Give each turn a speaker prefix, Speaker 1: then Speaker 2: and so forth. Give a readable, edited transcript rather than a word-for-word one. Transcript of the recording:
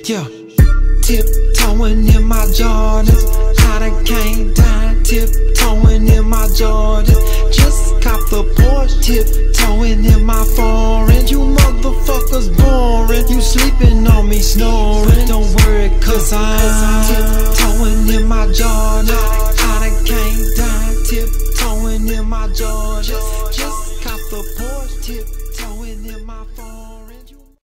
Speaker 1: Yeah, tiptoeing in my Jordans. I done came down, tiptoeing in my Jordans. Just cop the Porsche, tiptoeing in my foreign. You motherfuckers boring, you sleeping on me snoring. Don't worry, cause I'm tiptoeing in my Jordans. I done came down, tiptoeing in my Jordans. Just cop the Porsche, tiptoeing in my foreign.